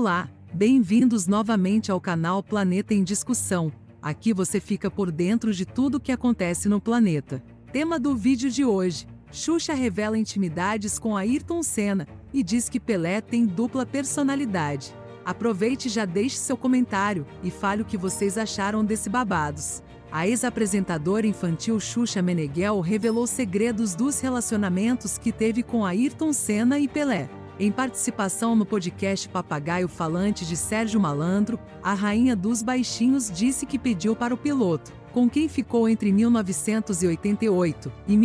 Olá, bem-vindos novamente ao canal Planeta em Discussão. Aqui você fica por dentro de tudo o que acontece no planeta. Tema do vídeo de hoje: Xuxa revela intimidades com Ayrton Senna e diz que Pelé tem dupla personalidade. Aproveite e já deixe seu comentário e fale o que vocês acharam desse babados. A ex-apresentadora infantil Xuxa Meneghel revelou segredos dos relacionamentos que teve com Ayrton Senna e Pelé. Em participação no podcast Papagaio Falante de Sérgio Malandro, a rainha dos baixinhos disse que pediu para o piloto, com quem ficou entre 1988 e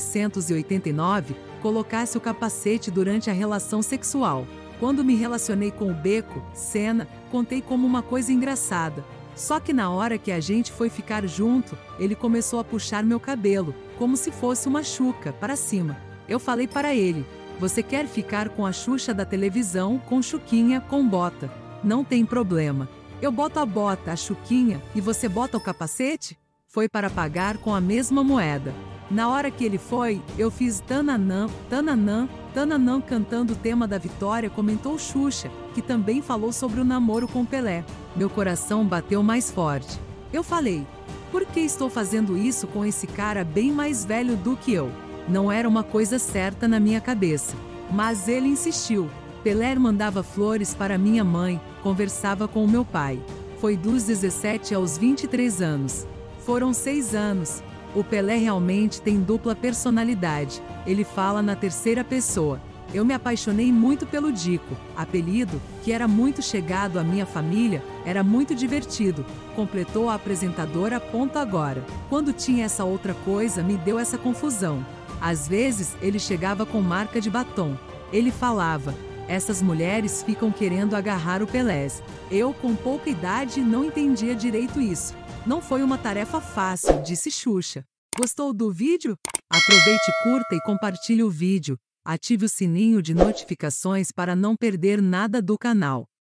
1989, colocasse o capacete durante a relação sexual. Quando me relacionei com o Beco, Senna, contei como uma coisa engraçada. Só que na hora que a gente foi ficar junto, ele começou a puxar meu cabelo, como se fosse uma chuca, para cima. Eu falei para ele: você quer ficar com a Xuxa da televisão, com Chuquinha, com bota? Não tem problema. Eu boto a bota, a Chuquinha, e você bota o capacete? Foi para pagar com a mesma moeda. Na hora que ele foi, eu fiz tananã, tananã, tananã cantando o tema da vitória, comentou Xuxa, que também falou sobre o namoro com Pelé. Meu coração bateu mais forte. Eu falei: por que estou fazendo isso com esse cara bem mais velho do que eu? Não era uma coisa certa na minha cabeça. Mas ele insistiu. Pelé mandava flores para minha mãe, conversava com o meu pai. Foi dos 17 aos 23 anos. Foram 6 anos. O Pelé realmente tem dupla personalidade. Ele fala na terceira pessoa. Eu me apaixonei muito pelo Dico, apelido, que era muito chegado à minha família, era muito divertido, completou a apresentadora. Agora, quando tinha essa outra coisa, me deu essa confusão. Às vezes, ele chegava com marca de batom. Ele falava: essas mulheres ficam querendo agarrar o Pelé. Eu, com pouca idade, não entendia direito isso. Não foi uma tarefa fácil, disse Xuxa. Gostou do vídeo? Aproveite, curta e compartilhe o vídeo. Ative o sininho de notificações para não perder nada do canal.